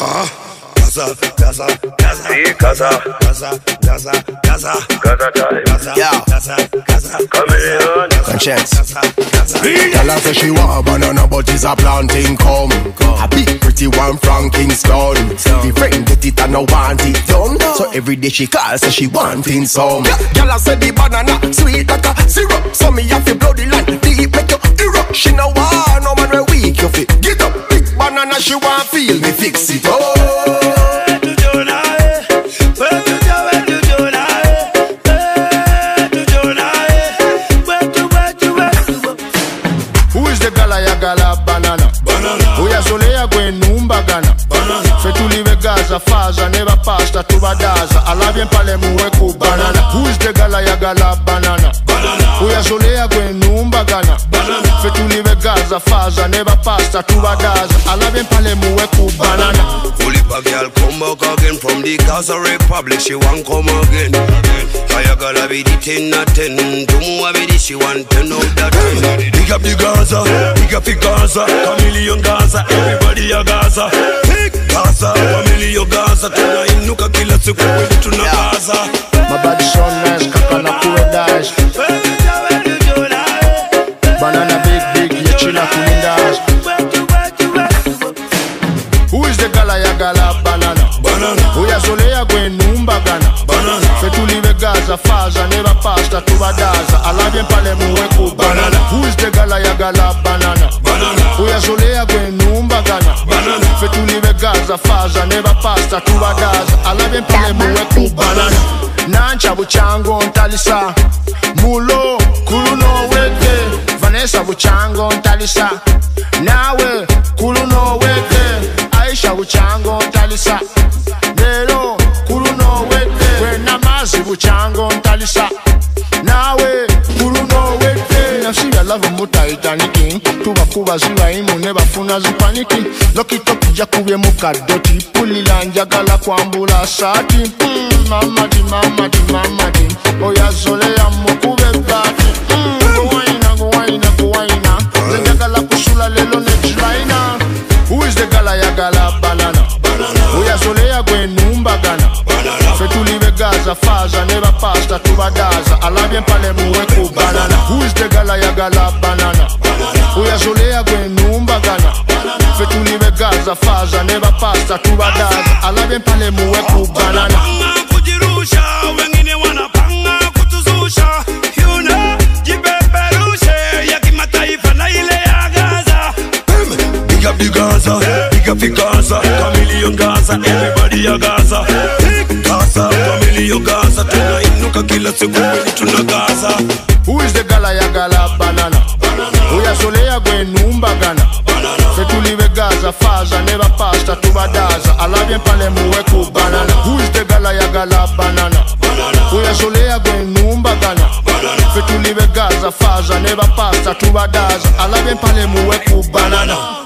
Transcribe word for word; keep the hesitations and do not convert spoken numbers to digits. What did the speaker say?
Gaza, Gaza, Gaza, Gaza, Gaza, Gaza, Gaza, Gaza time. Yeah, Gaza, Gaza, chameleon. Conscience. Tell her say she want a banana, but it's a planting come. A big pretty one from Kingston. The friend get it and no want it done. So every day she calls, say she wanting some. Tell her say the banana sweet like a syrup. So me have to blow the line deep make you erupt. She no want no man we weak you fit. Get up, big banana she want feel me fix it up. Gala banana, banana. Uya solea kwen numba gana, banana. Fetulive gaza faza neva pasta tubadaza. Alabien pale muwe ku banana. Who is the gala ya gala banana, banana. Uya solea kwen numba gana, banana. Fetulive gaza faza neva pasta tubadaza. Alabien pale muwe ku banana. Fully a girl come back again from the Gaza Republic. She want come again. Kaya gala be the ten out ten. Tumu be the she want ten out of ten. Big up the Gaza, big up the Gaza, chameleon Gaza, everybody a Gaza. Big Gaza, family of Gaza. Tuna inuka kila siku kwetu tuna Gaza. My body so nice, kaka na kuwe dash. Banana big big, ye chila kunindash. Who is the gala ya gala banana? Banana. Uya solea kwen numba gana, banana. Fetulive Gaza faza neva pasta tubadaza. Alabien pale muwe ku banana. Who is the gala ya gala banana? Banana. Uya solea kwen numba gana, banana. Fetulive Gaza faza neva pasta tubadaza. Alabien pale muwe ku banana. Nancha buchango ntalisa mulo kuluno weke. Vanessa buchango ntalisa nawe kuluno weke. Aisha buchango ntalisa lelo kuluno weke. Kwena mazi buchango ntalisa nawe kuluno weke. Nafsi ya lava muta itaniki tuba kuba ziwa imu neba funa zipaniki. Loki toki jakubye mukadoti pulila njagala kwambula sati. mm, Mama di mama di mama di oya zole ya mukube bati. mm, Guwaina guwaina guwaina njagala kusula lelo nejlaina. Who is the gala ya gala banana? Uya zole ya kwen numba gana, fetulive Gaza faza neva pasta tubadaza. Alabien pale muwe ku banana. Who is the gala ya gala banana? Uya zole ya kwen numba gana, fetulive Gaza faza neva pasta tubadaza. Alabien pale muwe ku banana. Kujirusha wengine wanapanga kutuzusha. You know jipeperushe ya kimataifa na ile ya Gaza. Big up the Gaza, big up the Gaza, chameleon Gaza, everybody a Gaza. Gaza, chameleon Gaza, tuna inuka kila siku kwenye tuna Gaza. Who is the gala ya gala banana? Uya solea kwen numba gana, fetulive Gaza faza neva pasta tubadaza. Alabien pale muwe ku banana. Who is the gala ya gala banana? Uya solea kwen numba gana, fetulive Gaza faza neva pasta tubadaza. Alabien pale muwe ku banana.